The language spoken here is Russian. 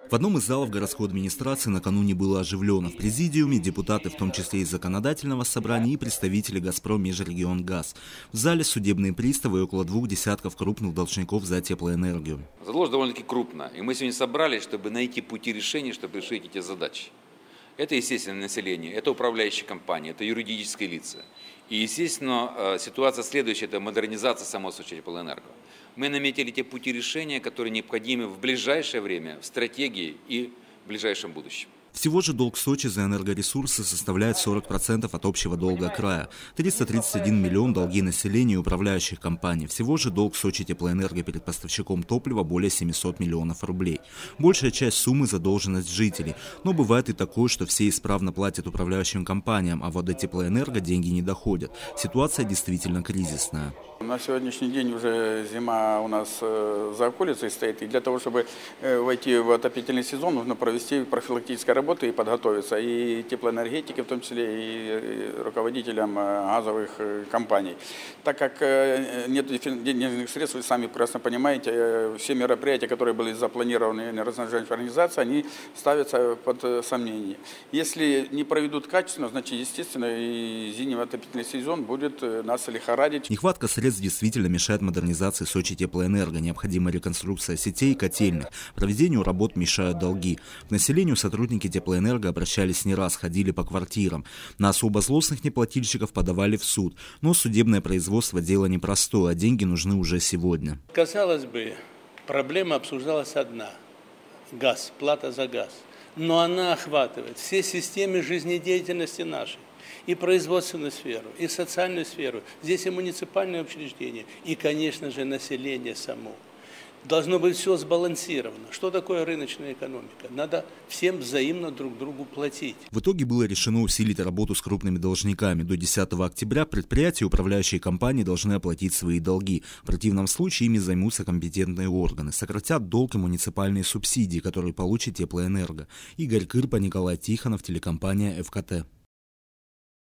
В одном из залов городской администрации накануне было оживлено. В президиуме депутаты, в том числе из законодательного собрания, и представители «Газпром Межрегионгаз». В зале судебные приставы и около 2 десятков крупных должников за теплоэнергию. Заложено довольно-таки крупно. И мы сегодня собрались, чтобы найти пути решения, чтобы решить эти задачи. Это, естественно, население, это управляющие компании, это юридические лица. И, естественно, ситуация следующая – это модернизация самого Сочи-Теплоэнерго. Мы наметили те пути решения, которые необходимы в ближайшее время, в стратегии и в ближайшем будущем. Всего же долг Сочи за энергоресурсы составляет 40% от общего долга края. 331 миллион долги населения и управляющих компаний. Всего же долг Сочи Теплоэнерго перед поставщиком топлива более 700 миллионов рублей. Большая часть суммы – задолженность жителей. Но бывает и такое, что все исправно платят управляющим компаниям, а Водотеплоэнерго деньги не доходят. Ситуация действительно кризисная. На сегодняшний день уже зима у нас за околицей стоит, и для того, чтобы войти в отопительный сезон, нужно провести профилактические работы и подготовиться, и теплоэнергетики, в том числе и руководителям газовых компаний. Так как нет денежных средств, вы сами прекрасно понимаете, все мероприятия, которые были запланированы энергоснабжающей организацией, они ставятся под сомнение. Если не проведут качественно, значит, естественно, и зимний отопительный сезон будет нас лихорадить. Нехватка средств действительно мешает модернизации Сочи Теплоэнерго. Необходима реконструкция сетей и котельных. Проведению работ мешают долги. К населению сотрудники Теплоэнерго обращались не раз, ходили по квартирам. На особо злостных неплательщиков подавали в суд. Но судебное производство – дело непростое, а деньги нужны уже сегодня. Казалось бы, проблема обсуждалась одна – газ, плата за газ. Но она охватывает все системы жизнедеятельности нашей. И производственную сферу, и социальную сферу, здесь и муниципальные учреждения, и, конечно же, население само. Должно быть все сбалансировано. Что такое рыночная экономика? Надо всем взаимно друг другу платить. В итоге было решено усилить работу с крупными должниками. До 10 октября предприятия и управляющие компании должны оплатить свои долги. В противном случае ими займутся компетентные органы. Сократят долг и муниципальные субсидии, которые получит Теплоэнерго. Игорь Кырпа, Николай Тихонов, телекомпания ФКТ.